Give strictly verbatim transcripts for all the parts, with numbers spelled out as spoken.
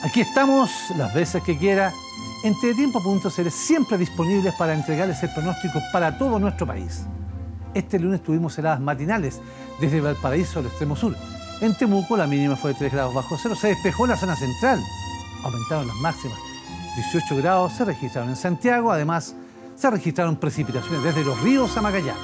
Aquí estamos las veces que quiera, en teletiempo punto c l, siempre disponibles para entregarles el pronóstico para todo nuestro país. Este lunes tuvimos heladas matinales desde Valparaíso al extremo sur. En Temuco la mínima fue de tres grados bajo cero, se despejó la zona central, aumentaron las máximas. dieciocho grados se registraron en Santiago, además se registraron precipitaciones desde Los Ríos a Magallanes.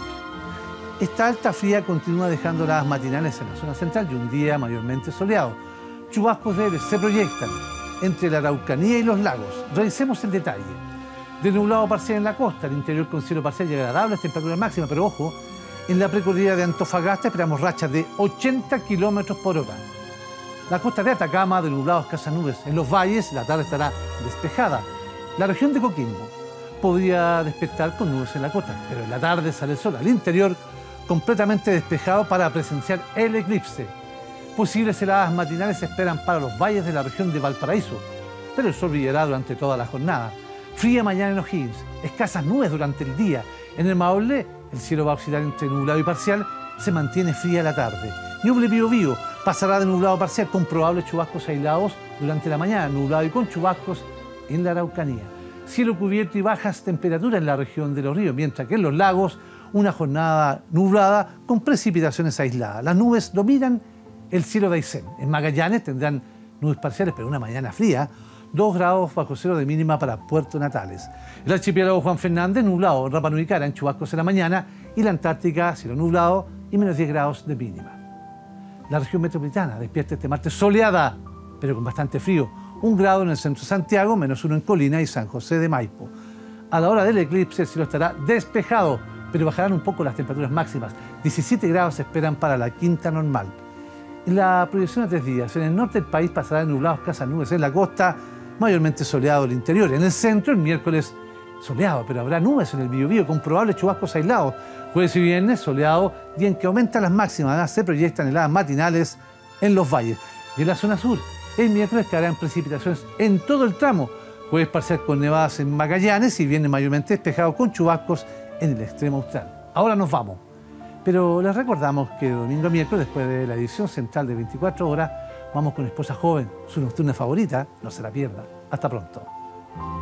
Esta alta fría continúa dejando heladas matinales en la zona central y un día mayormente soleado. Chubascos débiles se proyectan entre la Araucanía y los lagos. Revisemos el detalle. De nublado parcial en la costa, el interior con cielo parcial y agradables temperaturas máximas, pero ojo, en la precordillera de Antofagasta esperamos rachas de ochenta kilómetros por hora. La costa de Atacama, de nublados, escasas nubes. En los valles, la tarde estará despejada. La región de Coquimbo podría despertar con nubes en la costa, pero en la tarde sale el sol. Al interior, completamente despejado para presenciar el eclipse. Posibles heladas matinales se esperan para los valles de la región de Valparaíso, pero el sol brillará durante toda la jornada. Fría mañana en O'Higgins, escasas nubes durante el día. En el Maule, el cielo va a oscilar entre nublado y parcial, se mantiene fría la tarde. Ñuble Biobío pasará de nublado parcial con probables chubascos aislados durante la mañana, nublado y con chubascos en la Araucanía. Cielo cubierto y bajas temperaturas en la región de Los Ríos, mientras que en los lagos una jornada nublada con precipitaciones aisladas. Las nubes dominan el cielo de Aysén. En Magallanes tendrán nubes parciales, pero una mañana fría, dos grados bajo cero de mínima para Puerto Natales. El archipiélago Juan Fernández, nublado en Rapa Nui Cara, en chubascos en la mañana, y la Antártica, cielo nublado y menos diez grados de mínima. La región metropolitana despierta este martes soleada, pero con bastante frío. Un grado en el centro de Santiago, menos uno en Colina y San José de Maipo. A la hora del eclipse, el cielo estará despejado, pero bajarán un poco las temperaturas máximas. diecisiete grados se esperan para la quinta normal. En la proyección de tres días, en el norte del país pasará de nublados, escasas nubes. En la costa, mayormente soleado el interior. En el centro, el miércoles, soleado, pero habrá nubes en el Biobío con probables chubascos aislados. Jueves y viernes, soleado, día en que aumentan las máximas. Además, se proyectan heladas matinales en los valles. Y en la zona sur, el miércoles caerán precipitaciones en todo el tramo. Jueves parcial con nevadas en Magallanes y viernes mayormente despejado con chubascos en el extremo austral. Ahora nos vamos. Pero les recordamos que domingo a miércoles, después de la edición central de veinticuatro horas, vamos con Esposa Joven, su nocturna favorita, no se la pierda. Hasta pronto.